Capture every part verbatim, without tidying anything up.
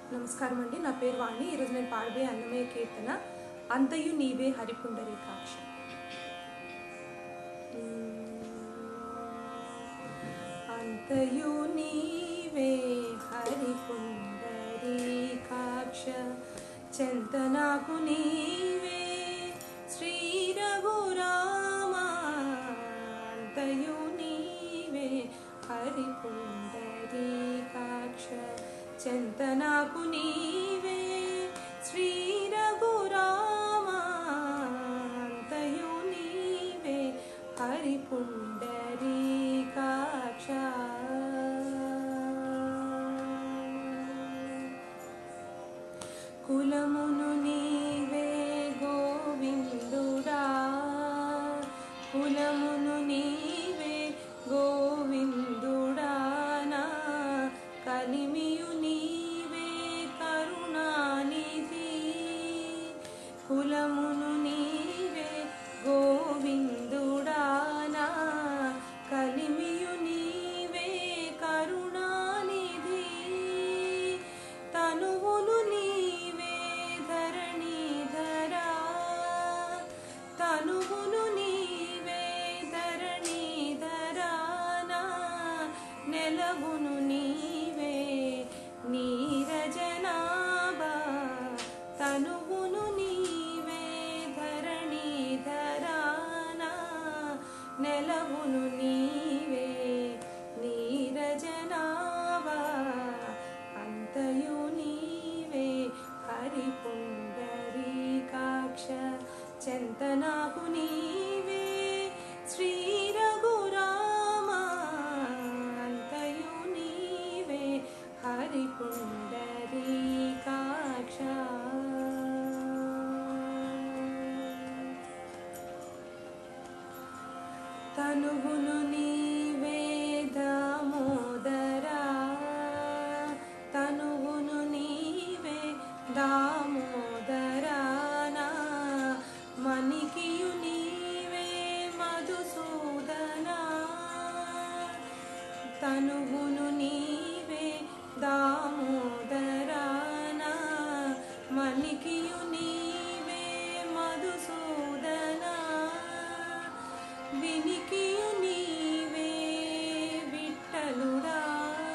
నమస్కారం అండి. నా పేరు వాణి. ఈరోజు నేను పాడబోయే అన్నమయ్య కీర్తన అంతయు నీవే హరిపుండరీకాక్ష. అంతయు నీవే హరిపుండరీకాక్ష, చెంతనాకు నీవే శ్రీ రఘురామ. అంతయు నీవే హరిపుండరీకాక్ష, చెంతనాకు నీవే శ్రీ రఘురామ. అంతయు నీవే హరిపుండరీకాక్ష. కులమును నీవే గోవిందుడా, కులమును నీవే గోవిందుడా. నా కలిమియు నీవే కరుణానిధి, కులమును నీవే గోవిందుడా. నా కలిమియు నీవే కరుణానిధి, తనువును నీవే ధరణీధరా, తనువును నీవే ధరణీధరా. నా నెలవును నీవే నీరజనాభా, తనువును నీవే ధరణీధరా. నా నెలవును నీవే నీరజనాభా. అంతయు నీవే హరిపుండరీకాక్ష, చెంతనాకు నీవే శ్రీ రఘురామ. అంతయు నీవే హరిపుండరీకాక్ష. తనువును నీవే దామోదరా, తనువును నీవే దామోదరా. నా మణికియు నీవే మధుసూదనా, తనువును నీవే దామోదరా. నా మణికియు నీవే మధుసూదనా. వినికియు నీవే విఠలుడా,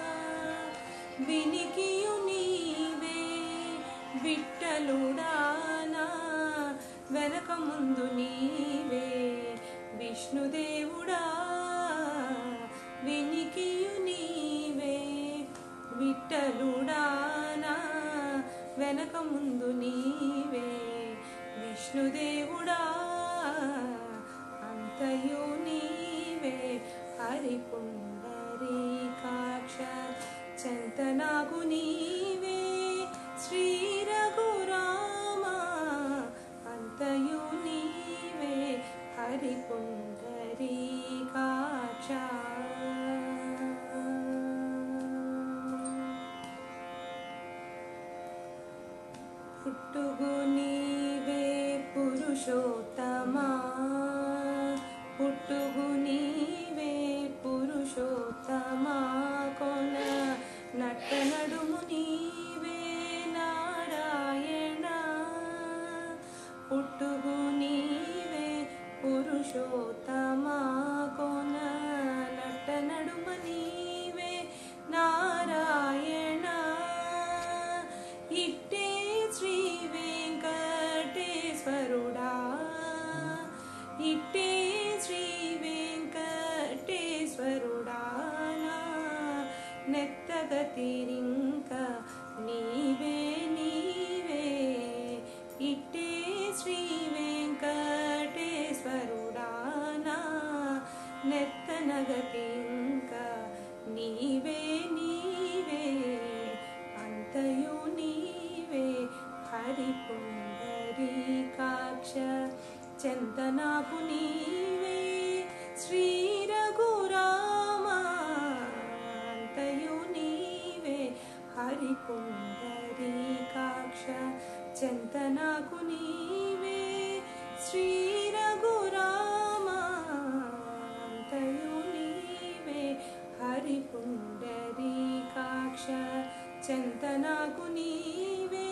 వినికియు నీవే విఠలుడా. నా వెనక ముందు నీవే విష్ణుదేవుడా, వినికియు నీవే విఠలుడా. నా వెనక ముందు నీవే విష్ణుదేవుడా. అంతయు నీవే హరిపుండరీకాక్ష, చెంతనాకు నీవే శ్రీ రఘురామ. అంతయు నీవే హరిపుండరీకాక్ష. పుట్టుగు నీవే పురుషోత్తమా, పుట్టుగు నీవే పురుషోత్తమా. కొన నట్ట నడుము నీవే నారాయణ, పుట్టుగు నీవే పురుషోత్తమా. కొన నట్ట నడుమ నీవే నారాయణ. ఇట్టే శ్రీ వెంకటేశ్వరుడా, ఇట్టే శ్రీ వెంకటేశ్వరుడా. నా నెత్తగతిరింక నీవే నీవే, ఇట్టే శ్రీ వెంకటేశ్వరుడా. నా నెత్తనగతింక నీవే నీవే. అంతయు నీవే హరిపుండరీకాక్ష, చెంతనాకు నీవే శ్రీ రఘురామ. అంతయు నీవే హరిపుండరీకాక్ష, చెంతనాకు నీవే శ్రీ రఘురామ. అంతయు నీవే హరిపుండరీకాక్ష, చెంత నాకు నీవే